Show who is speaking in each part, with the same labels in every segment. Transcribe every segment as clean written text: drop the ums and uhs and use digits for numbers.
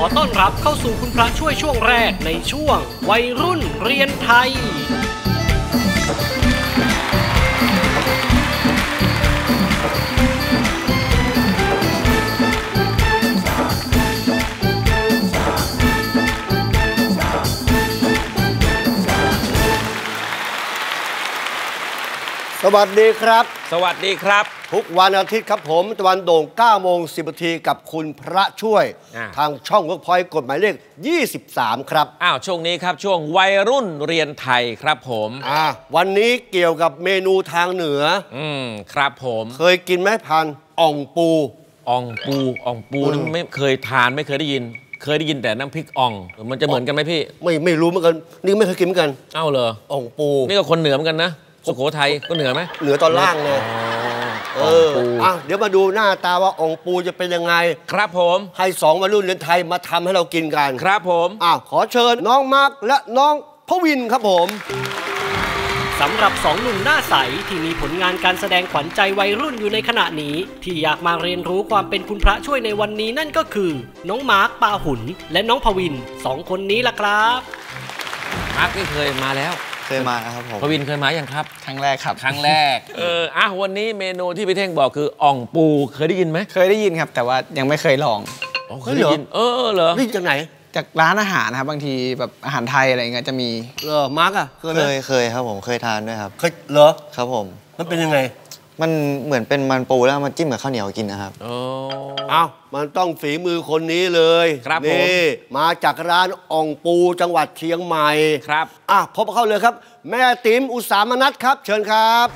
Speaker 1: อต้อนรับเข้าสู่คุณพระช่วยช่วงแรกในช่วงวัยรุ่นเรียนไทย
Speaker 2: สวัสดีครับ
Speaker 3: สวัสดีครับ
Speaker 2: ทุกวันอาทิตย์ครับผมตะวันโด่ง 9:10 นาทีกับคุณพระช่วยทางช่องเวิร์กพอยต์กฎหมายเลข 23 ครับ
Speaker 3: ช่วงนี้ครับช่วงวัยรุ่นเรียนไทยครับผม
Speaker 2: วันนี้เกี่ยวกับเมนูทางเหนือ
Speaker 3: ครับผม
Speaker 2: เคยกินไหมพันอ่องปู
Speaker 3: นี่ไม่เคยทานไม่เคยได้ยินแต่น้ำพริกอ่องมันจะเหมือนกันไหมพี่
Speaker 2: ไม่รู้เหมือนกันนี่ไม่เคยกินเหมือนกัน
Speaker 3: เหรอ
Speaker 2: อ่องปู
Speaker 3: นี่ก็คนเหนือเหมือนกันนะสุโขทัยก็เหนือไหม
Speaker 2: เหนือตอนล่างเลยเดี๋ยวมาดูหน้าตาว่าอ่องปูจะเป็นยังไง
Speaker 3: ครับผม
Speaker 2: ให้2วัยรุ่นเรียนไทยมาทำให้เรากินกัน
Speaker 3: ครับผม
Speaker 2: ขอเชิญน้องมาร์คและน้องพวินครับผม
Speaker 1: สำหรับ2หนุ่มหน้าใสที่มีผลงานการแสดงขวัญใจวัยรุ่นอยู่ในขณะนี้ที่อยากมาเรียนรู้ความเป็นคุณพระช่วยในวันนี้นั่นก็คือน้องมาร์คปาหุ่นและน้องพวิน2คนนี้ล่ะครับ
Speaker 3: มาร์คเคยมาแล้ว
Speaker 4: เคยมาครับผม
Speaker 3: พวินเคยมาอย่างครับ
Speaker 4: ครั้งแรกครับ
Speaker 3: ครั้งแรกวันนี้เมนูที่พี่เท่งบอกคืออ่องปูเคยได้ยินไหม
Speaker 4: เคยได้ยินครับแต่ว่ายังไม่เคยลอง
Speaker 3: เคยได้ยินเหรอ
Speaker 2: นี่จากไหน
Speaker 4: จากร้านอาหารนะครับบางทีแบบอาหารไทยอะไรเงี้ยจะมี
Speaker 2: มาร์ก
Speaker 4: เคยครับผมเคยทานด้วยครับ
Speaker 2: เคยเหรอ
Speaker 4: ครับผม
Speaker 2: มันเป็นยังไง
Speaker 4: มันเหมือนเป็นมันปูแล้วมาจิ้มกับข้าวเหนียวกินนะครับ
Speaker 2: มันต้องฝีมือคนนี้เลย
Speaker 3: ครับ
Speaker 2: นี่มาจากร้านอ่องปูจังหวัดเชียงใหม่
Speaker 3: ครับ
Speaker 2: พบเข้าเลยครับแม่ติ๋มอุสามนัสครับเชิญครับ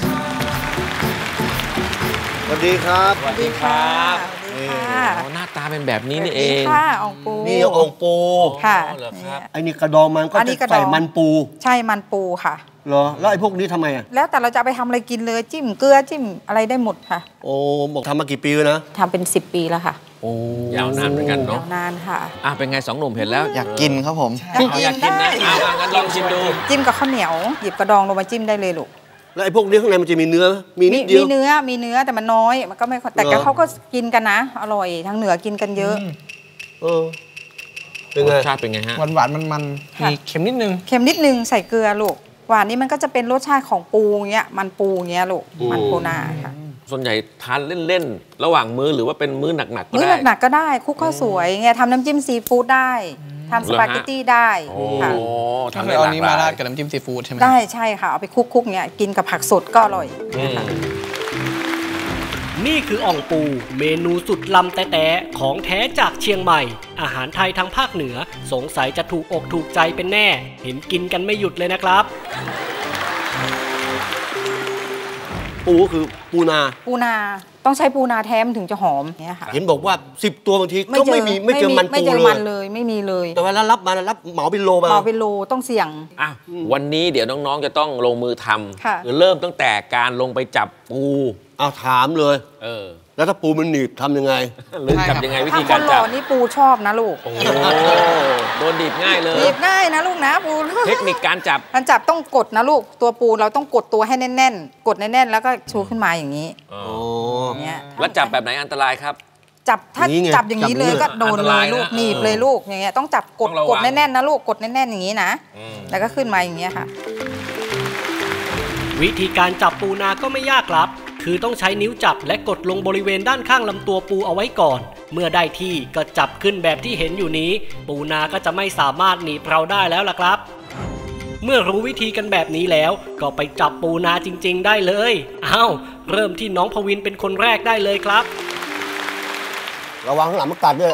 Speaker 2: สวัสดีครับ
Speaker 3: สวัสดีครับหน้าตาเป็นแบบนี้นี่เอง
Speaker 5: ค่ะอ่องปู
Speaker 2: นี่อ่องปู
Speaker 5: ค่ะ
Speaker 2: ไอ้นี่กระดองมันก็จะใส่มันปู
Speaker 5: ใช่มันปูค่ะ
Speaker 2: เหรอแล้วไอ้พวกนี้ทำไม
Speaker 5: แล้วแต่เราจะไปทำอะไรกินเลยจิ้มเกลือจิ้มอะไรได้หมดค่ะ
Speaker 2: บอกทำมากี่ปีแล้วนะ
Speaker 5: ทำเป็น10 ปีแล้วค่ะ
Speaker 3: ยาวนานเหมือนกันเนาะ
Speaker 5: ยาวนานค่ะ
Speaker 3: เป็นไง2หนุ่มเห็นแล้ว
Speaker 4: อยากกินครับผม
Speaker 3: อยากกินนะงั้นลองชิมดู
Speaker 5: จิ้มกับข้าวเหนียวหยิบกระดองลงมาจิ้มได้เลยลูก
Speaker 2: แล้วไอ้พวกนี้ข้างในมันจะมีเนื้อมีนิดเดียว
Speaker 5: มีเนื้อแต่มันน้อยมันก็ไม่แต่เขาก็กินกันนะอร่อยทางเหนือกินกันเยอะ
Speaker 2: เป็นไง
Speaker 3: รสชาติเป็นไงฮะ
Speaker 4: หวานมันมีเค็มนิด
Speaker 5: นึงใส่เกลือลูกหวานนี่มันก็จะเป็นรสชาติของปูเงี้ยมันปูเงี้ยลูกมันปูนาค่ะ
Speaker 3: ส่วนใหญ่ทานเล่นๆระหว่างมื้อหรือว่าเป็นมื้อหนักๆก็ได้
Speaker 5: มื้อหนักๆก็ได้คุกข้าวสวยเงี้ยทำน้ำจิ้มซีฟู้ดได้ทำสปาเกตตี้ได้
Speaker 4: ค่ะทำเอานี้มาราดกับน้ำจิ้มซีฟู้ดใช่ไหม
Speaker 5: ได้ใช่ค่ะเอาไปคุกเงี้ยกินกับผักสดก็อร่อย
Speaker 1: นี่คืออ่องปูเมนูสุดลำแต่ของแท้จากเชียงใหม่อาหารไทยทางภาคเหนือสงสัยจะถูกอกถูกใจเป็นแน่เห็นกินกันไม่หยุดเลยนะครับ
Speaker 2: ปูก็คือปูนา
Speaker 5: ต้องใช้ปูนาแท้มถึงจะหอมเนี่ยค่ะ
Speaker 2: เห็นบอกว่า10ตัวบางทีก็ไม่เจอมันปู
Speaker 5: เลยไม่มีเลย
Speaker 2: แต่เวลารับเหมาเป็นโล
Speaker 5: ต้องเสี่ยง
Speaker 3: วันนี้เดี๋ยวน้องๆจะต้องลงมือทำเริ่มตั้งแต่การลงไปจับปู
Speaker 2: ถามเลยแล้วถ้าปูมันหนีบทำยังไง
Speaker 3: หรือจับยังไงวิธีการจับ
Speaker 5: ถ้าคนหล่อนี่ปูชอบนะลูก
Speaker 3: โดนดีบง่ายเลย
Speaker 5: ดีบง่ายนะลูกนะปู
Speaker 3: เทคนิคการจับ
Speaker 5: ต้องกดนะลูกตัวปูเราต้องกดตัวให้แน่นๆกดแน่นๆแล้วก็ชูขึ้นมาอย่างนี้
Speaker 3: เนี่ยแล้วจับแบบไหนอันตรายครับ
Speaker 5: ถ้าจับอย่างนี้เลยก็โดนเลยลูกหนีบเลยลูกอย่างเงี้ยต้องจับกดแน่นๆนะลูกกดแน่นๆอย่างนี้นะแล้วก็ขึ้นมาอย่างเงี้ยค่ะ
Speaker 1: วิธีการจับปูนาก็ไม่ยากครับคือต้องใช้นิ้วจับและกดลงบริเวณด้านข้างลำตัวปูเอาไว้ก่อนเมื่อได้ที่ก็จับขึ้นแบบที่เห็นอยู่นี้ปูนาก็จะไม่สามารถหนีบเราได้แล้วล่ะครับเมื่อรู้วิธีกันแบบนี้แล้วก็ไปจับปูนาจริงๆได้เลยเริ่มที่น้องพวินเป็นคนแรกได้เลยครับ
Speaker 2: ระวังข้างหลังมันกัดด้วย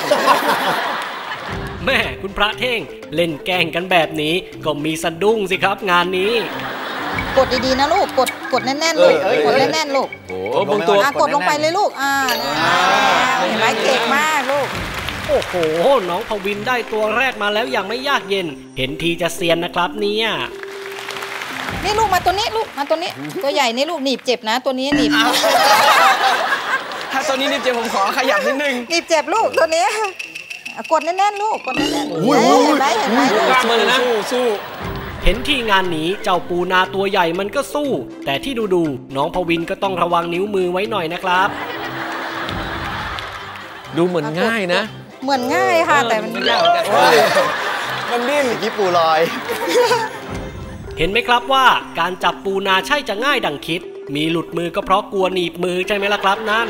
Speaker 1: แม่คุณพระเท่งเล่นแกล้งกันแบบนี้ก็มีสะดุ้งสิครับงานนี้
Speaker 5: กดดีๆนะลูกกดแน่นๆลูกกดแน่นๆลูก
Speaker 3: บางตัว
Speaker 5: กดลงไปเลยลูกเห็นไหมเก่งมากลูก
Speaker 1: โอ้โหน้องพวินได้ตัวแรกมาแล้วอย่างไม่ยากเย็นเห็นทีจะเซียนนะครับเนี่ย
Speaker 5: นี่ลูกมาตัวนี้ลูกมาตัวนี้ตัวใหญ่นี่ลูกหนีบเจ็บนะตัวนี้หนีบ
Speaker 4: ถ้าตัวนี้หนีบเจ็บผมขอขยับนิดนึง
Speaker 5: หนีบเจ็บลูกตัวนี้กดแน่นๆลูกกดแน่นๆเห็นไหมลูก
Speaker 4: สู้
Speaker 1: เห็นที่งานนี้เจ้าปูนาตัวใหญ่มันก็สู้แต่ที่ดูน้องพวินก็ต้องระวังนิ้วมือไว้หน่อยนะครับ
Speaker 3: ดูเหมือนง่ายนะ
Speaker 5: เหมือนง่ายค่ะแต่มันยาก
Speaker 2: มันดิ้นญี่ปุ่นลอย
Speaker 1: เห็นไหมครับว่าการจับปูนาใช่จะง่ายดังคิดมีหลุดมือก็เพราะกลัวหนีบมือใช่ไหมล่ะครับนั่น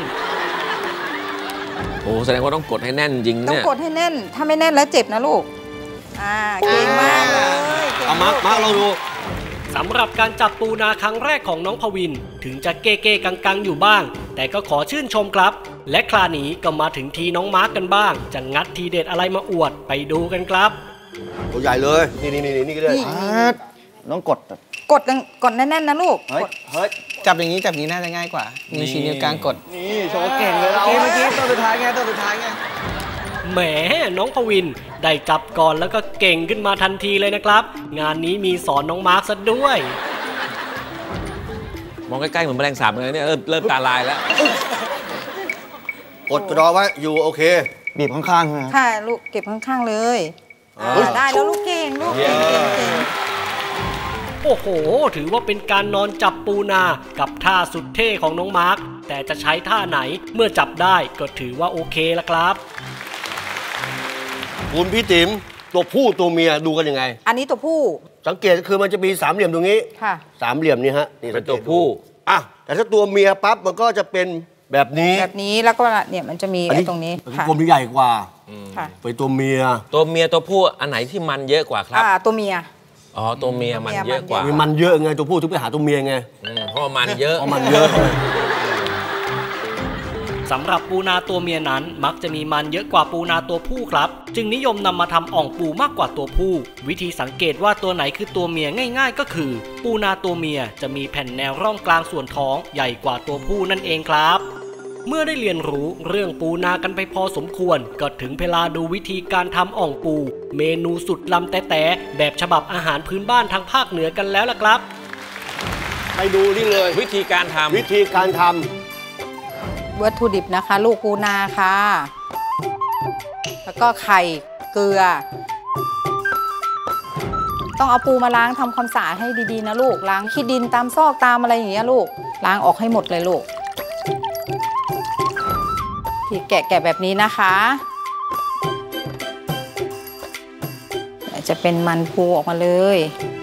Speaker 3: โอ้แสดงว่าต้องกดให้แน่นจริงเนี่ย
Speaker 5: ต้องกดให้แน่นถ้าไม่แน่นแล้วเจ็บนะลูกเก่งมากเลย
Speaker 2: เอามาเราดู
Speaker 1: สำหรับการจับปูนาครั้งแรกของน้องพวินถึงจะเก้ๆกังๆอยู่บ้างแต่ก็ขอชื่นชมครับและคราวนี้ก็มาถึงทีน้องมาร์กกันบ้างจะงัดทีเด็ดอะไรมาอวดไปดูกันครับ
Speaker 2: ตัวใหญ่เลยนี่ก็ได้น้องก
Speaker 5: ดแน่นๆนะลูก
Speaker 2: เฮ้ย
Speaker 4: จับอย่างนี้น่าจะง่ายกว่ามีชี้นิ้วกลางกด
Speaker 2: นี่โชว์เก่งเลยเรา
Speaker 4: เมื่อกี้ตัวสุดท้ายไง
Speaker 1: แหมน้องพวินได้จับก่อนแล้วก็เก่งขึ้นมาทันทีเลยนะครับงานนี้มีสอนน้องมาร์คซะด้วย
Speaker 3: มองใกล้ๆเหมือนแมลงสาบเลยเนี่ยเริ่มตาลายแล้ว
Speaker 2: กดรอไว้อยู่โอเคบีบข้างๆนะ
Speaker 5: ค่ะลูกเก็บข้างๆเลยได้แล้วลูกเก่ง
Speaker 1: โอ้โหถือว่าเป็นการนอนจับปูนากับท่าสุดเท่ของน้องมาร์คแต่จะใช้ท่าไหนเมื่อจับได้ก็ถือว่าโอเคละครับ
Speaker 2: คุณพี่ติ๋มตัวผู้ตัวเมียดูกันยังไง
Speaker 5: อันนี้ตัวผู้
Speaker 2: สังเกตคือมันจะมีสามเหลี่ยมตรงนี้
Speaker 5: ค่ะ
Speaker 2: สามเหลี่ยมนี่ฮะนี่
Speaker 3: เป็นตัวผู้
Speaker 2: แต่ถ้าตัวเมียปั๊บมันก็จะเป็นแบบนี้
Speaker 5: แล้วก็เนี่ยมันจะมีตรงนี้
Speaker 2: กลมใหญ่กว่าไปตัวเมีย
Speaker 3: ตัวผู้อันไหนที่มันเยอะกว่าครับ
Speaker 5: ตัวเมีย
Speaker 3: ตัวเมียมันเยอะกว่า
Speaker 2: มันเยอะไงตัวผู้ถึงไปหาตัวเมียไง
Speaker 3: เพราะมันเยอะ
Speaker 1: สำหรับปูนาตัวเมียนั้นมักจะมีมันเยอะกว่าปูนาตัวผู้ครับจึงนิยมนำมาทำอ่องปูมากกว่าตัวผู้วิธีสังเกตว่าตัวไหนคือตัวเมียง่ายๆก็คือปูนาตัวเมียจะมีแผ่นแนวร่องกลางส่วนท้องใหญ่กว่าตัวผู้นั่นเองครับเมื่อได้เรียนรู้เรื่องปูนากันไปพอสมควรก็ถึงเวลาดูวิธีการทำอ่องปูเมนูสุดล้ำแต่แบบฉบับอาหารพื้นบ้านทางภาคเหนือกันแล้วล่ะครับ
Speaker 2: ไปดูนี่เลย
Speaker 3: วิธีการทำ
Speaker 5: วัตถุดิบนะคะลูกปูนาค่ะแล้วก็ไข่เกลือต้องเอาปูมาล้างทำความสะอาดให้ดีๆนะลูกล้างขี้ดินตามซอกตามอะไรอย่างเงี้ยลูกล้างออกให้หมดเลยลูกที่แกะแบบนี้นะคะจะเป็นมันปูออกมาเลย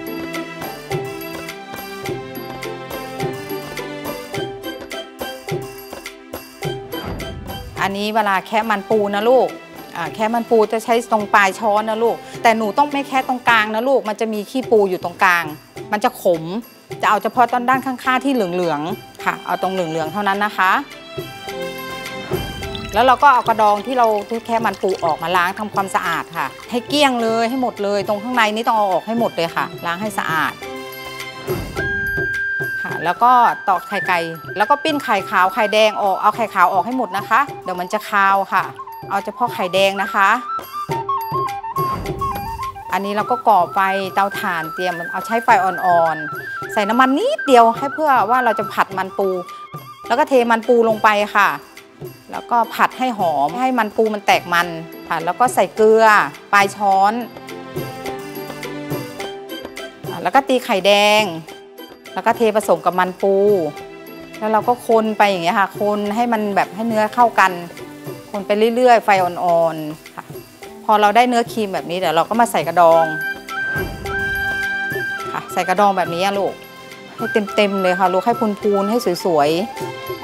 Speaker 5: อันนี้เวลาแค่มันปูนะลูกแค่มันปูจะใช้ตรงปลายช้อนนะลูกแต่หนูต้องไม่แค่ตรงกลางนะลูกมันจะมีขี้ปูอยู่ตรงกลางมันจะขมจะเอาเฉพาะตอนด้านข้างๆที่เหลืองๆค่ะเอาตรงเหลืองๆเท่านั้นนะคะแล้วเราก็เอากระดองที่เราแค่มันปูออกมาล้างทำความสะอาดค่ะให้เกลี้ยงเลยให้หมดเลยตรงข้างในนี้ต้องเอาออกให้หมดเลยค่ะล้างให้สะอาดค่ะแล้วก็ตอกไข่ไก่แล้วก็ปิ้นไข่ขาวไข่แดงออกเอาไข่ขาวออกให้หมดนะคะเดี๋ยวมันจะคาวค่ะเอาเฉพาะไข่แดงนะคะอันนี้เราก็ก่อไฟเตาถ่านเตรียมเอาใช้ไฟอ่อนๆใส่น้ำมันนิดเดียวให้เพื่อว่าเราจะผัดมันปูแล้วก็เทมันปูลงไปค่ะแล้วก็ผัดให้หอมให้มันปูมันแตกมันผัดแล้วก็ใส่เกลือปลายช้อนแล้วก็ตีไข่แดงแล้วก็เทผสมกับมันปูแล้วเราก็คนไปอย่างเงี้ยค่ะคนให้มันแบบให้เนื้อเข้ากันคนไปเรื่อยๆไฟอ่อนๆค่ะพอเราได้เนื้อครีมแบบนี้เดี๋ยวเราก็มาใส่กระดองค่ะใส่กระดองแบบนี้ลูกให้เต็มๆเลยค่ะลูกให้พูนๆให้สวยๆ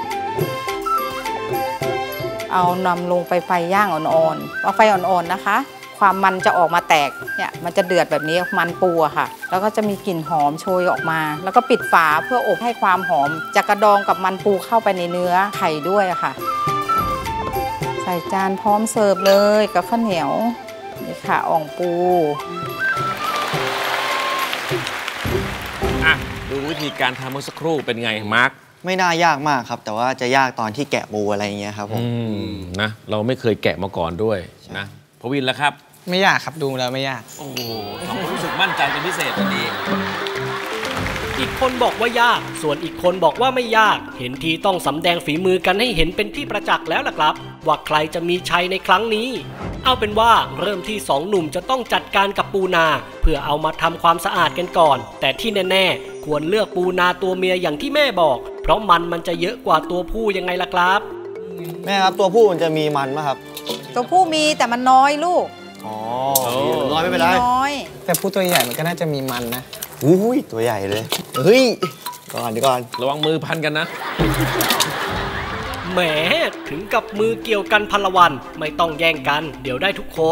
Speaker 5: เอานำลงไปไฟย่างอ่อนๆเอาไฟอ่อนๆนะคะความมันจะออกมาแตกเนี่ยมันจะเดือดแบบนี้มันปูอะค่ะแล้วก็จะมีกลิ่นหอมโชยออกมาแล้วก็ปิดฝาเพื่ออบให้ความหอมจากกระดองกับมันปูเข้าไปในเนื้อไข่ด้วยอะค่ะใส่จานพร้อมเสิร์ฟเลยกับข้าวเหนียวนี่ค่ะอ่องปู
Speaker 3: ดูวิธีการทำเมื่อสักครู่เป็นไงมาร์ค
Speaker 6: ไม่น่ายากมากครับแต่ว่าจะยากตอนที่แกะปูอะไรอย่างเงี้ยครับผม
Speaker 3: นะเราไม่เคยแกะมาก่อนด้วยนะพวินแล้วครับ
Speaker 4: ไม่ยากครับดูแล้วไม่ยาก
Speaker 3: โอ้โหสองคนรู้สึกมั่นใจเป็นพิเศษทันที
Speaker 1: อีกคนบอกว่ายากส่วนอีกคนบอกว่าไม่ยากเห็นทีต้องสำแดงฝีมือกันให้เห็นเป็นที่ประจักษ์แล้วล่ะครับว่าใครจะมีชัยในครั้งนี้เอาเป็นว่าเริ่มที่สองหนุ่มจะต้องจัดการกับปูนาเพื่อเอามาทำความสะอาดกันก่อนแต่ที่แน่ๆควรเลือกปูนาตัวเมียอย่างที่แม่บอกเพราะมันจะเยอะกว่าตัวผู้ยังไงล่ะครับ
Speaker 6: แม่ครับตัวผู้มันจะมีมันไหมครับ
Speaker 5: ตัวผู้มีแต่มันน้อยลูก
Speaker 6: อ๋อ
Speaker 2: น้อยไม่เป็นไร
Speaker 5: น้อย
Speaker 4: แต่ผู้ตัวใหญ่มันก็น่าจะมีมันนะ
Speaker 6: อุ้ยตัวใหญ่เลยเฮ้ยก่อนเดี๋ยวก่อน
Speaker 3: ระวังมือพันกันนะ
Speaker 1: แหมถึงกับมือเกี่ยวกันพลวันไม่ต้องแย่งกัน เดี๋ยวได้ทุกคน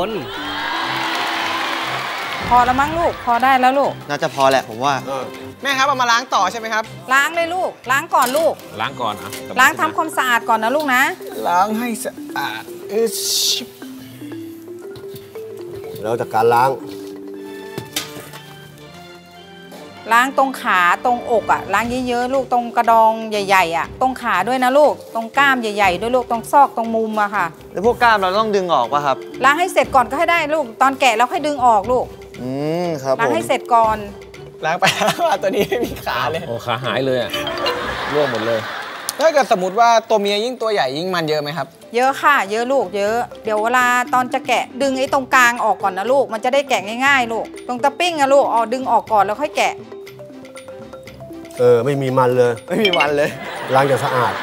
Speaker 5: พอแล้วมั้งลูกพอได้แล้วลูก
Speaker 6: น่าจะพอแหละผมว่า
Speaker 4: แม่ครับเอามาล้างต่อใช่ไหมครับ
Speaker 5: ล้างเลยลูก ล้างก่อนลูก
Speaker 3: ล้างก่อนอ่ะ
Speaker 5: ล้างทำความสะอาดก่อนนะลูกนะ
Speaker 4: ล้างให้สะอาดชิบ
Speaker 2: แล้วจากการล้าง
Speaker 5: ล้างตรงขาตรงอกอ่ะล้างเยอะๆลูกตรงกระดองใหญ่ๆอ่ะตรงขาด้วยนะลูกตรงกล้ามใหญ่ๆด้วยลูกตรงซอกตรงมุมอะค่ะ
Speaker 6: แล้วพวกกล้ามเราต้องดึงออกป่ะครับ
Speaker 5: ล้างให้เสร็จก่อนก็ให้ได้ลูกตอนแกะแล้วค่อยดึงออกลูก
Speaker 6: ครับ
Speaker 5: ล้าง
Speaker 6: ผม
Speaker 5: ให้เสร็จก่อน
Speaker 4: ล้างไปล้างมาตัวนี้ไม่มีขาเลย
Speaker 3: โอ้ขาหายเลยอ่ะร่วงหมดเลย
Speaker 4: ถ้าเกิดสมมติว่าตัวเมียยิ่งตัวใหญ่ยิ่งมันเยอะไหมครับ
Speaker 5: เยอะค่ะ เยอะลูกเยอะเดี๋ยวเวลาตอนจะแกะดึงไอ้ตรงกลางออกก่อนนะลูกมันจะได้แกะง่ายๆลูกตรงตะปิ้งอะลูกเอาดึงออกก่อนแล้วค่อยแกะ
Speaker 2: ไม่มีมันเลย
Speaker 6: ไม่มีวันเลย
Speaker 2: ล้างอย่างสะอาด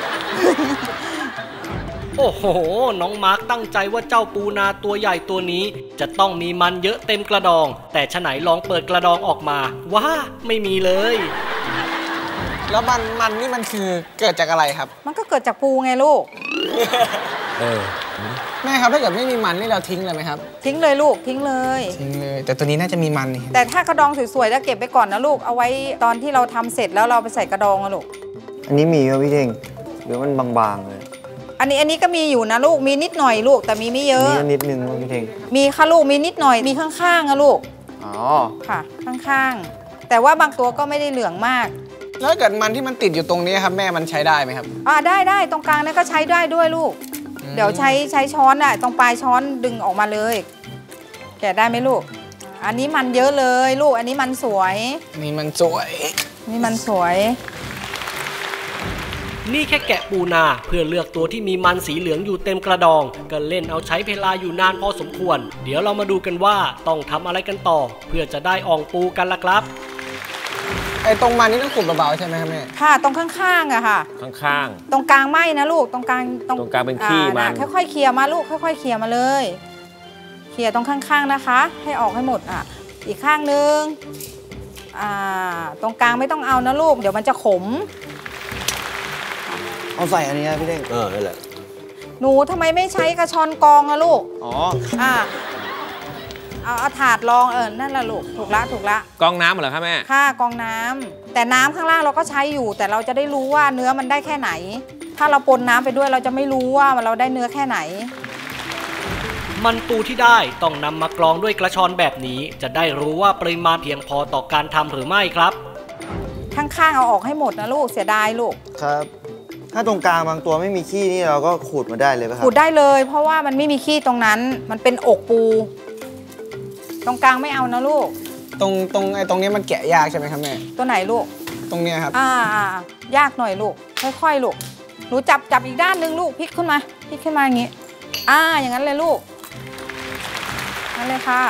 Speaker 1: โอ้โห น้องมาร์คตั้งใจว่าเจ้าปูนาตัวใหญ่ตัวนี้ จะต้องมีมันเยอะเต็มกระดอง แต่ฉะไหนลองเปิดกระดองออกมาว้าไม่มีเลย
Speaker 4: แล้วมันนี่มันคือเกิดจากอะไรครับ
Speaker 5: มันก็เกิดจากปูไงลูก
Speaker 4: แม่ครับถ้าเกิดไม่มีมันนี่เราทิ้งเลยไหมครับ
Speaker 5: ทิ้งเลยลูกทิ้งเลย
Speaker 4: ทิ้งเลย แต่ตัวนี้น่าจะมีมันนี่
Speaker 5: แต่ถ้ากระดองสวยๆแล้วเก็บไปก่อนนะลูกเอาไว้ตอนที่เราทำเสร็จแล้วเราไปใส่กระดองอะลูก
Speaker 6: อันนี้มีไหมพี่เท่งหรือมันบางๆเลย
Speaker 5: อันนี้ก็มีอยู่นะลูกมีนิดหน่อยลูกแต่มีไม่เยอะ
Speaker 6: นี่นิดนึงว่าพี่เท่ง
Speaker 5: มีค่ะลูกมีนิดหน่อยมีข้างๆอะลูก
Speaker 6: อ๋อ
Speaker 5: ค่ะข้างๆแต่ว่าบางตัวก็ไม่ได้เหลืองมาก
Speaker 4: แล้วถ้าเกิดมันที่มันติดอยู่ตรงนี้ครับแม่มันใช้ได้ไหมครับ
Speaker 5: ได้ตรงกลางนั้นก็ใช้ได้ด้วยลูก เดี๋ยวใช้ช้อนอะตรงปลายช้อนดึงออกมาเลย แกะได้ไหมลูก อันนี้มันเยอะเลยลูกอันนี้มันสวย
Speaker 4: นี่มันสวย
Speaker 5: นี่มันสวย
Speaker 1: นี่แค่แกะปูนาเพื่อเลือกตัวที่มีมันสีเหลืองอยู่เต็มกระดองก็เล่นเอาใช้เวลาอยู่นานพอสมควร เดี๋ยวเรามาดูกันว่าต้องทำอะไรกันต่อ เพื่อจะได้อ่องปูกันล่ะครับ
Speaker 4: ไอ้ตรงมันนี่ต้องขูดเบาๆใช่ไหมครับแม่
Speaker 5: ค่ะตรงข้างๆอะค่ะ
Speaker 3: ข้าง
Speaker 5: ตรงกลางไม่นะลูกตรงกลาง
Speaker 3: ตรงกลางเป็นขี้มัน
Speaker 5: ค่อยๆเคลียร์มาลูกค่อยๆเคลียร์มาเลยเคลียร์ตรงข้างๆนะคะ ให้ออกให้หมดอีกข้างนึงตรงกลางไม่ต้องเอานะลูกเดี๋ยวมันจะขม
Speaker 6: เอาใส่อันนี้นะพี่เท่ง
Speaker 2: นั่นแหละ
Speaker 5: หนูทำไมไม่ใช้กระชอนกองอะลูก
Speaker 6: อ๋อ
Speaker 5: เอาถาดรองนั่นแหละลูกถูกละ
Speaker 3: ๆกองน้ำเหรอครับแม่
Speaker 5: ค่ะกองน้ำแต่น้ำข้างล่างเราก็ใช้อยู่ แต่เราจะได้รู้ว่าเนื้อมันได้แค่ไหน ถ้าเราปนน้ำไปด้วยเราจะไม่รู้ว่าเราได้เนื้อแค่ไหน
Speaker 1: มันปูที่ได้ต้องนำมากรองด้วยกระชอนแบบนี้ จะได้รู้ว่าปริมาณเพียงพอต่อการทำหรือไม่ครับ
Speaker 5: ข้างๆเอาออกให้หมดนะลูกเสียดายลูก
Speaker 6: ครับ ถ้าตรงกลางบางตัวไม่มีขี้นี่เราก็ขูดมาได้เลยป่ะครับ
Speaker 5: ขูดได้เลย เพราะว่ามันไม่มีขี้ตรงนั้น มันเป็นอกปู ตรงกลางไม่เอานะลูก
Speaker 4: ตรงนี้มันแกะยากใช่ไหมครับแม่
Speaker 5: ตัวไหนลูก
Speaker 4: ตรงเนี้ยครับ
Speaker 5: ยากหน่อยลูกค่อยๆลูกหนูจับอีกด้านนึงลูกพลิกขึ้นมาอย่างงี้อย่างนั้นเลยลูกนั่นเลยค่ะ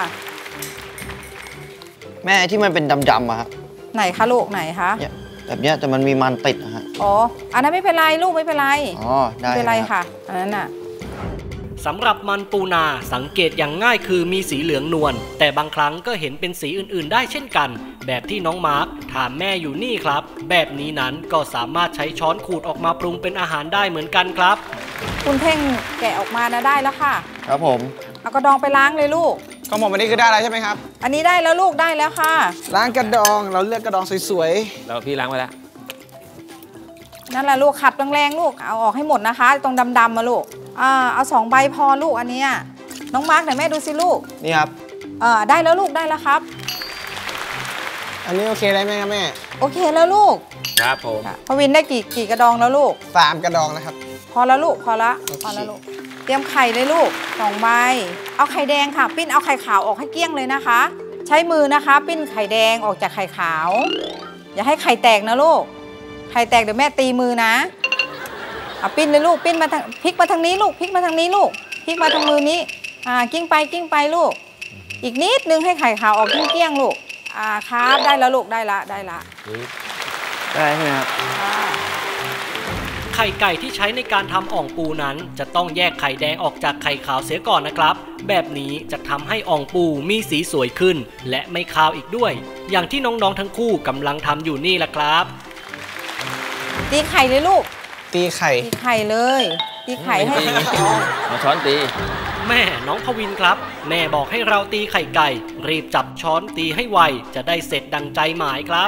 Speaker 6: แม่ที่มันเป็นดำๆอะครับ
Speaker 5: ไหนคะลูกไหนคะ
Speaker 6: เนี่ยแบบเนี้ยแต่มันมีมันติดอะฮะ
Speaker 5: อันนั้นไม่เป็นไรลูกไม่เป็นไร
Speaker 6: ได้
Speaker 5: ไม่เป็นไร
Speaker 6: รับ
Speaker 5: ค่ะอันนั้นน่ะ
Speaker 1: สำหรับมันปูนาสังเกตอย่างง่ายคือมีสีเหลืองนวลแต่บางครั้งก็เห็นเป็นสีอื่นๆได้เช่นกัน แบบที่น้องมาร์คถามแม่อยู่นี่ครับ แบบนี้นั้นก็สามารถใช้ช้อนขูดออกมาปรุงเป็นอาหารได้เหมือนกันครับ
Speaker 5: คุณเพ่งแกะออกมานะได้แล้วค่ะ
Speaker 6: ครับผม
Speaker 5: เอากระดองไปล้างเลยลูก
Speaker 4: ก็หมดวันนี้คือได้แล้วใช่ไหมครับ
Speaker 5: อันนี้ได้แล้วลูกได้แล้วค่ะ
Speaker 4: ล้างกระดองเราเลือกกระดองสวย
Speaker 3: แล้วพี่ล้างไว้แล้ว
Speaker 5: นั่นแหละลูกขัดแรงๆลูกเอาออกให้หมดนะคะ ตรงดำๆมาลูกเอา2 ใบพอลูกอันเนี้ยน้องมาร์คไหนแม่ดูสิลูก
Speaker 6: นี่ครับ
Speaker 5: ได้แล้วลูกได้แล้วครับ
Speaker 4: ๆ อันนี้โอเคได้ไหมครับแม่
Speaker 5: โอเคแล้วลูก
Speaker 3: ครับผม
Speaker 5: พวินได้กี่กระดองแล้วลูก
Speaker 4: 3 กระดองนะครับ
Speaker 5: พอแล้วลูกพอละ
Speaker 4: โอเค
Speaker 5: พอแล้วลูกเตรียมไข่เลยลูก2 ใบเอาไข่แดงค่ะ ปิ้นเอาไข่ขาวออกให้เกลี้ยงเลยนะคะ ใช้มือนะคะ ปิ้นไข่แดงออกจากไข่ขาว อย่าให้ไข่แตกนะลูกไข่แตกเดี๋ยวแม่ตีมือนะเอาปิ้นเลยลูกปิ้นมาทางพลิกมาทางนี้ลูกพลิกมาทางนี้ลูกพลิกมาทางมือนี้กิ้งไปลูกอีกนิดนึงให้ไข่ขาวออกเกลี้ยงๆลูกครับได้แล้วลูกได้ละ
Speaker 6: ได้ใช่ไหมครับ
Speaker 1: ไข่ข่ไก่ที่ใช้ในการทำอ่องปูนั้นจะต้องแยกไข่แดงออกจากไข่ขาวเสียก่อนนะครับแบบนี้จะทำให้อ่องปูมีสีสวยขึ้นและไม่คาวอีกด้วยอย่างที่น้องๆทั้งคู่กำลังทำอยู่นี่แหละครับ
Speaker 5: ตีไข่เลยลูก
Speaker 4: ตีไข่
Speaker 5: เลยตีไข่ให้
Speaker 3: เอาช้อนตี
Speaker 1: แม่น้องพวินครับแม่บอกให้เราตีไข่ไก่รีบจับช้อนตีให้ไวจะได้เสร็จดังใจหมายครับ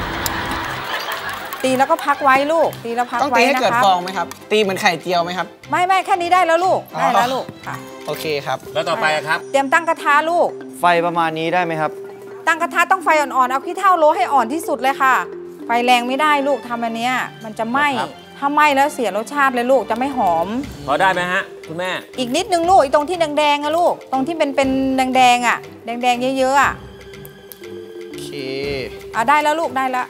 Speaker 5: ตีแล้วก็พักไว้ลูกตีแล้วพักไว้
Speaker 4: ต้องตีให้เกิดฟองไหมครับตีเหมือนไข่เจียวไหมครับ
Speaker 5: ไม่แค่นี้ได้แล้วลูกได้แล้วลูกค่ะ
Speaker 4: โอเคครับ
Speaker 3: แล้วต่อไปครับ
Speaker 5: เตรียมตั้งกระทะลูก
Speaker 6: ไฟประมาณนี้ได้ไหมครับ
Speaker 5: ตั้งกระทะต้องไฟอ่อนๆเอาขี้เถ้าโรยให้อ่อนที่สุดเลยค่ะไฟแรงไม่ได้ลูกทำอันเนี้ยมันจะไหม้ถ้าไหม้แล้วเสียรสชาติเลยลูกจะไม่หอม
Speaker 3: พอได้ไหมฮะคุณแม่
Speaker 5: อีกนิดนึงลูกอีกตรงที่แดงๆอะลูกตรงที่เป็นแดงๆอะแดงๆเยอะๆอะ
Speaker 4: โอเค
Speaker 5: ได้แล้วลูกได้แล้ว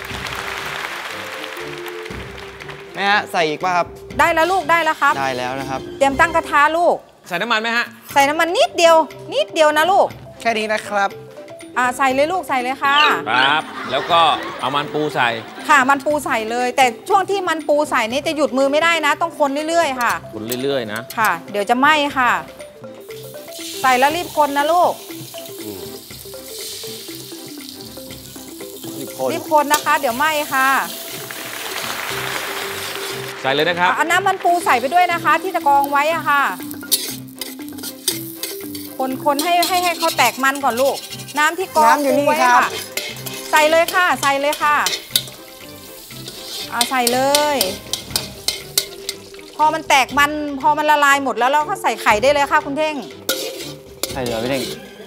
Speaker 6: แม่ฮะใส่อีกป่ะครับ
Speaker 5: ได้แล้วลูกได้แล้วครับ
Speaker 6: ได้แล้วนะครับ
Speaker 5: เตรียมตั้งกระทะลูก
Speaker 3: ใส่น้ำมันไหมฮะ
Speaker 5: ใส่น้ำมันนิดเดียวนะลูก
Speaker 4: แค่นี้นะครับ
Speaker 5: ใส่เลยลูกใส่เลยค่ะ
Speaker 3: ครับแล้วก็เอามันปูใส่
Speaker 5: ค่ะมันปูใส่เลยแต่ช่วงที่มันปูใส่นี่จะหยุดมือไม่ได้นะต้องคนเรื่อยๆค่ะ
Speaker 3: คนเรื่อยๆนะ
Speaker 5: ค่ะเดี๋ยวจะไหม้ค่ะใส่แล้วรีบคนนะลูกรีบคนนะคะเดี๋ยวไหม้ค่ะ
Speaker 3: ใส่เลยนะครับ
Speaker 5: เอาน้ำมันปูใส่ไปด้วยนะคะที่ตะกองไว้อะค่ะคนให้เขาแตกมันก่อนลูกน้ำที่กอง
Speaker 4: อยู่นี่ค่ะ
Speaker 5: ใส่เลยค่ะใส่เลยค่ะใส่เลยพอมันแตกมันพอมันละลายหมดแล้วเราก็ใส่ไข่ได้เลยค่ะคุณเท่ง
Speaker 6: ใส่เลยพี่เท่ง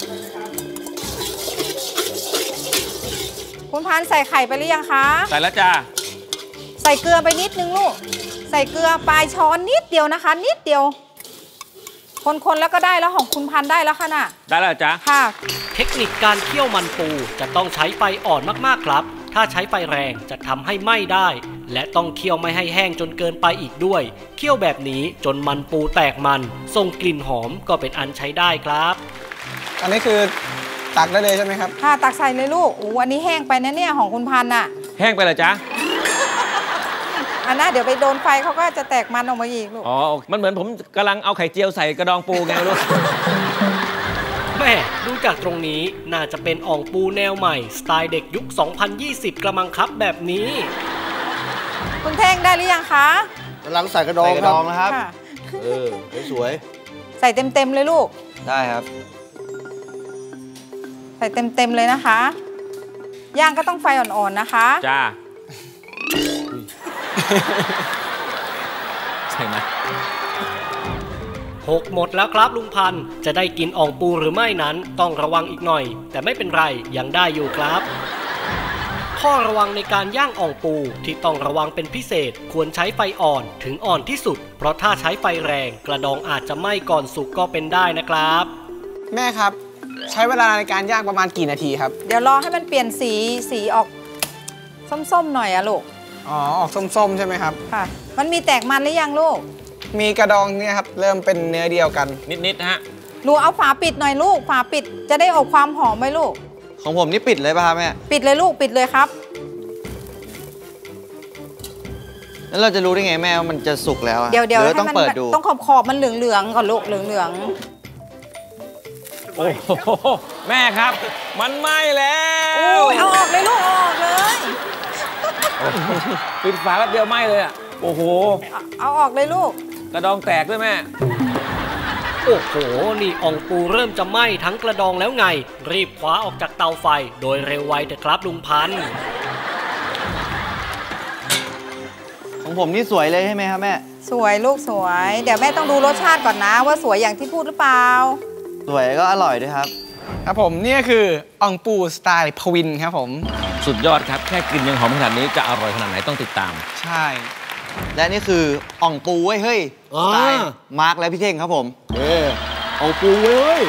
Speaker 5: คุณพันใส่ไข่ไปหรือยังคะ
Speaker 3: ใส่แล้วจ้า
Speaker 5: ใส่เกลือไปนิดนึงลูกใส่เกลือปลายช้อนนิดเดียวนะคะนิดเดียวคนแล้วก็ได้แล้วของคุณพันได้แล้วค่ะน่ะ
Speaker 3: ได้แล้วจ้ะ
Speaker 5: ค่ะ
Speaker 1: เทคนิคการเคี่ยวมันปูจะต้องใช้ไฟอ่อนมากๆครับถ้าใช้ไฟแรงจะทำให้ไหม้ได้และต้องเคี่ยวไม่ให้แห้งจนเกินไปอีกด้วยเคี่ยวแบบนี้จนมันปูแตกมันส่งกลิ่นหอมก็เป็นอันใช้ได้ครับ
Speaker 4: อันนี้คือตักได้เลยใช่ไหมครับ
Speaker 5: ค่ะตักใส่เลยลูกอันนี้แห้งไปนะเนี่ยของคุณพันน่ะ
Speaker 3: แห้งไปเหรอจ๊ะ
Speaker 5: เดี๋ยวไปโดนไฟเขาก็จะแตกมันออกมาอีกลูก
Speaker 3: อ๋อมันเหมือนผมกำลังเอาไข่เจียวใส่กระดองปูไงลูก
Speaker 1: แม่ดูจากตรงนี้น่าจะเป็นอ่องปูแนวใหม่สไตล์เด็กยุค 2020 กระมังครับแบบนี้
Speaker 5: คุณเท่งได้หรือยังคะ
Speaker 2: กำลังใส่กระดอง
Speaker 6: นะครับ
Speaker 2: สวย
Speaker 5: ใส่เต็มเลยลูก
Speaker 6: ได้ครับ
Speaker 5: ใส่เต็มเลยนะคะย่างก็ต้องไฟอ่อนๆนะคะ
Speaker 3: จ้าใช่ไหม
Speaker 1: 6หมดแล้วครับลุงพันธุ์จะได้กินอ่องปูหรือไม่นั้นต้องระวังอีกหน่อยแต่ไม่เป็นไรยังได้อยู่ครับข้อระวังในการย่างอ่องปูที่ต้องระวังเป็นพิเศษควรใช้ไฟอ่อนถึงอ่อนที่สุดเพราะถ้าใช้ไฟแรงกระดองอาจจะไหม้ก่อนสุกก็เป็นได้นะครับ
Speaker 4: แม่ครับใช้เวลาในการย่างประมาณกี่นาทีครับ
Speaker 5: เดี๋ยวรอให้มันเปลี่ยนสีออกส้มๆหน่อยอะลูก
Speaker 4: ออกส้มๆใช่ไหมครับ
Speaker 5: ค่ะมันมีแตกมันหรือยังลูก
Speaker 4: มีกระดองเนี่ยครับเริ่มเป็นเนื้อเดียวกัน
Speaker 3: นิดๆฮะ
Speaker 5: หนูเอาฝาปิดหน่อยลูกฝาปิดจะได้ออกความหอมไหมลูก
Speaker 6: ของผมนี่ปิดเลยป่ะครับแม่
Speaker 5: ปิดเลยลูกปิดเลยครับ
Speaker 6: แล้วเราจะรู้ได้ไงแม่ว่ามันจะสุกแล้ว
Speaker 5: เดี๋ยว
Speaker 6: ต้องเปิดดู
Speaker 5: ต้องขอบมันเหลืองๆก่อนลูกเหลือง
Speaker 3: โอ้โหแม่ครับมันไหม้แล้ว
Speaker 5: เอาออกเลยลูกเอาออกเลย
Speaker 3: ปิดฝาแป๊บเดียวไหม้เลยอ่ะโอ้โห
Speaker 5: เอาออกเลยลูก
Speaker 3: กระดองแตกด้วยแม่
Speaker 1: โอ้โหนี่อ่องปูเริ่มจะไหม้ทั้งกระดองแล้วไงรีบคว้าออกจากเตาไฟโดยเร็วไวเถอะครับลุงพันธุ์
Speaker 6: ของผมนี่สวยเลยใช่ไหมครับแม่
Speaker 5: สวยลูกสวยเดี๋ยวแม่ต้องดูรสชาติก่อนนะว่าสวยอย่างที่พูดหรือเปล่า
Speaker 6: สวยก็อร่อยด้วยครับ
Speaker 4: ครับผมนี่คืออ่องปูสไตล์พวินครับผม
Speaker 3: สุดยอดครับแค่กลิ่นยังหอมขนาดนี้จะอร่อยขนาดไหนต้องติดตาม
Speaker 4: ใช่
Speaker 6: และนี่คืออ่องปูเฮ้ยสไตล์มาร์คและพี่เท่งครับผม
Speaker 2: อ่องปูเฮ้ย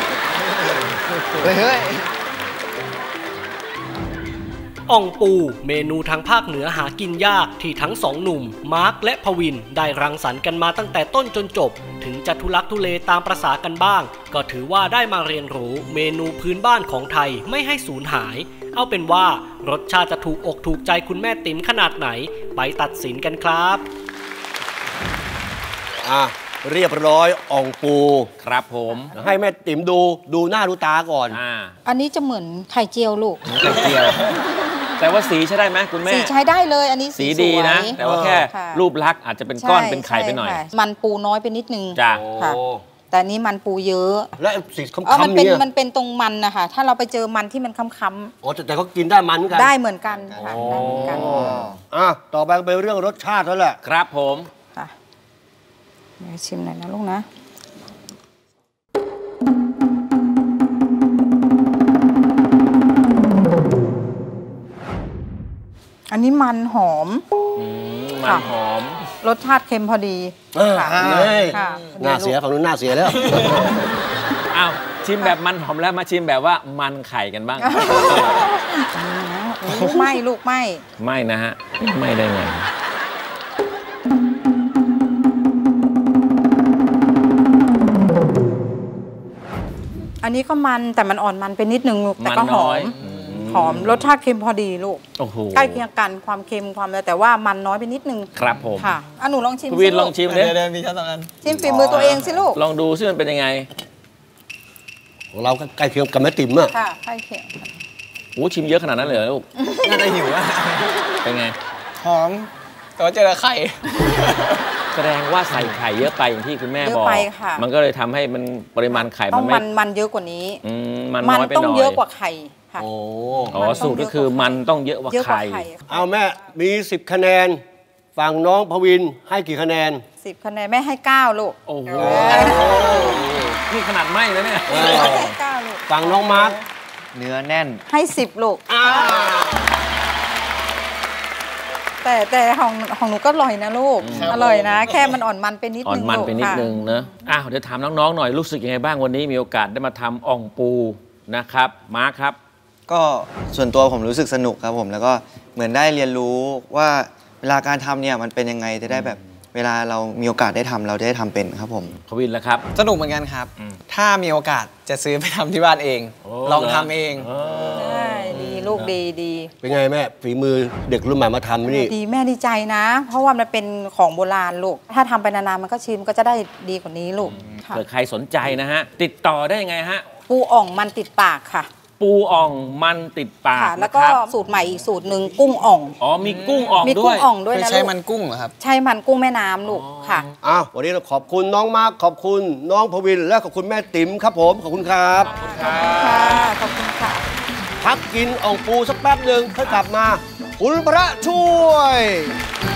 Speaker 1: อ่องปูเมนูทางภาคเหนือหากินยากที่ทั้งสองหนุ่มมาร์คและพวินได้รังสรรค์กันมาตั้งแต่ต้นจนจบถึงจะทุลักทุเลตามประสากันบ้างก็ถือว่าได้มาเรียนรู้เมนูพื้นบ้านของไทยไม่ให้สูญหายเอาเป็นว่ารสชาติจะถูกอกถูกใจคุณแม่ติ๋มขนาดไหนไปตัดสินกันครับ
Speaker 2: เรียบร้อยอ่องปู
Speaker 3: ครับผม
Speaker 2: ให้แม่ติ๋มดูหน้าดูตาก่อน
Speaker 5: อันนี้จะเหมือนไข่เจียวลูก
Speaker 3: ไข่เจียวแต่ว่าสีใช้ได้ไหมคุณแม่
Speaker 5: สีใช้ได้เลยอันนี้
Speaker 3: สีดีนะ
Speaker 5: สวย
Speaker 3: แต่ว่าแค่
Speaker 5: ค่ะ
Speaker 3: รูปลักษณ์อาจจะเป็นก้อนเป็นไข่ไปหน่อย
Speaker 5: ใช่ค่ะมันปูน้อยไปนิดนึง
Speaker 3: จ้ะ
Speaker 5: ค่ะแต่อันนี้มันปูเยอะ
Speaker 2: และสีค้ำ
Speaker 5: มัน
Speaker 2: ๆ
Speaker 5: เป็น
Speaker 2: เนี่ย
Speaker 5: มันเป็นตรงมันนะคะถ้าเราไปเจอมันที่มันค้ำ
Speaker 2: อ๋อแต่เขากินได้มันเหมือนกัน
Speaker 5: ๆได้เหมือนกันค่ะได้เหมือนกัน
Speaker 2: ต่อไปเป็นเรื่องรสชาติแล้วแหละ
Speaker 3: ครับผม
Speaker 5: ค่ะเดี๋ยวชิมหน่อยนะลูกนะ อันนี้มันหอม
Speaker 3: มันหอม
Speaker 5: รสชาติเค็มพอดีค่ะ ค่ะ
Speaker 2: หน้าเสียของนู้นหน้าเสียแล้ว
Speaker 3: อ้าวชิมแบบมันหอมแล้วมาชิมแบบว่ามันไข่กันบ้าง
Speaker 5: ลูกไหม่ลูกไหม่
Speaker 3: ไม่นะฮะ ไม่ได้ไง
Speaker 5: อันนี้ก็มันแต่มันอ่อนมันไปนิดนึงลูกแต่ก็
Speaker 3: มัน
Speaker 5: ห
Speaker 3: น้
Speaker 5: อ
Speaker 3: อย
Speaker 5: มหอมรสชาติเค็มพอดีลูก
Speaker 3: โอ้โห
Speaker 5: ใกล้เคียงกันความเค็มความอะไรแต่ว่ามันน้อยไปนิดนึง
Speaker 3: ครับผม
Speaker 5: ค่ะหนูลองชิม
Speaker 3: คุณวิน
Speaker 5: สิ
Speaker 3: ลองชิม
Speaker 4: เดี๋
Speaker 3: ดิ
Speaker 4: ยวมีช้อนสองอัน
Speaker 5: ชิมฝีมือตัวเองสิลูก
Speaker 3: ลองดูซิมันเป็นยังไง
Speaker 2: ของเราก็ใกล้เคียงกับแม่ติ๋มอะ
Speaker 5: ค่ะใกล้เคียง
Speaker 3: โอ้ชิมเยอะขนาดนั้นเลยเหรอลูก
Speaker 4: น่าจะหิวอะ
Speaker 3: เป็นไง
Speaker 4: หอม แต่ว่าเจอไข่
Speaker 3: แสดงว่าใส่ไข่เยอะไปอย่างที่คุณแม่
Speaker 5: เยอะ
Speaker 3: บอก
Speaker 5: ไปค่ะ
Speaker 3: มันก็เลยทำให้มันปริมาณไข่
Speaker 5: ต้
Speaker 3: มั
Speaker 5: อน ง
Speaker 3: ไม่
Speaker 5: มันเยอะกว่านี้
Speaker 3: มัน
Speaker 5: มัน
Speaker 3: น้อยไปห
Speaker 5: ต้อง
Speaker 3: น่อย
Speaker 5: เยอะกว่าไข่ค่ะ
Speaker 2: โอ้
Speaker 3: อ๋อสูตรก็คือมันต้องเยอะกว่า
Speaker 5: เยอะกว่า
Speaker 3: ไข่
Speaker 5: ไข่
Speaker 2: เอาแม่มี 10 คะแนน ฝั่งน้องพวินให้กี่คะแนน
Speaker 5: 10 คะแนนแม่ให้ 9 ลูก
Speaker 3: โอ้โห
Speaker 5: เออ
Speaker 3: นี่ขนาดไหมแล้วเนี่ย
Speaker 5: ให้9ลูก
Speaker 2: ฝั่งน้องมาร์ค
Speaker 6: เนื้อแน่น
Speaker 5: ให้10ลูกแต่ของหนูก็อร่อยนะลูกอร่อยนะ แค่มันอ่อนมันไปนิด
Speaker 3: อ่อ
Speaker 5: นึ
Speaker 3: น
Speaker 5: ง
Speaker 3: มัน
Speaker 5: ลูก
Speaker 3: ไปนิด
Speaker 5: ค่ะ
Speaker 3: นึงเนอะอ้าวเดี๋ยวถามน้องๆหน่อยรู้สึกยังไงบ้างวันนี้มีโอกาสได้มาทำอ่องปูนะครับมาร์คครับ
Speaker 6: ก็ส่วนตัวผมรู้สึกสนุกครับผม แล้วก็เหมือนได้เรียนรู้ว่าเวลาการทำเนี่ยมันเป็นยังไงจะได้แบบเวลาเรามีโอกาสได้ทำเราจะได้ทำเป็นครับผม
Speaker 3: พวินแล้วครับ
Speaker 4: สนุกเหมือนกันครับ ถ้ามีโอกาสจะซื้อไปทำที่บ้านเอง
Speaker 3: โอ้
Speaker 4: ลองทำเอง
Speaker 5: ได้ดีลูกดีดี
Speaker 2: เป็นไงแม่ฝีมือเด็กรุ่นใหม่มาทำนี่
Speaker 5: ดีแม่ดีใจนะ เพราะว่ามันเป็นของโบราณลูก ถ้าทำไปนานๆมันก็ชิมก็จะได้ดีกว่านี้ลูกค่ะ
Speaker 3: เกิดใครสนใจนะฮะ ติดต่อได้ยังไงฮะ
Speaker 5: ปูอ่องมันติดปากค่ะ
Speaker 3: ปูอ่องมันติดปาก
Speaker 5: ค่ะ แล้ว
Speaker 3: นะ
Speaker 5: ก็
Speaker 3: ครับ
Speaker 5: สูตรใหม่อีกสูตรหนึ่งกุ้งอ่อง
Speaker 3: อ๋อมีกุ้งอ่อง
Speaker 5: มี
Speaker 3: ด้
Speaker 5: กุ้
Speaker 3: ว
Speaker 5: ง
Speaker 3: ย
Speaker 5: อ่องด้วย
Speaker 4: ไม่
Speaker 5: นะ
Speaker 4: ใช่
Speaker 5: ลูก
Speaker 4: มันกุ้งเหรอครับ
Speaker 5: ใช่มันกุ้งแม่น้ำลูกค่ะ
Speaker 2: อ้าววันนี้เราขอบคุณน้องมาร์คขอบคุณน้องพวินและขอบคุณแม่ติ๋มครับผม ขอบคุณครับ
Speaker 5: ค่ะขอบคุณค่ะ
Speaker 2: พักกินอ่องปูสักแป๊บหนึ่งค่อยกลับมา คุณพระช่วย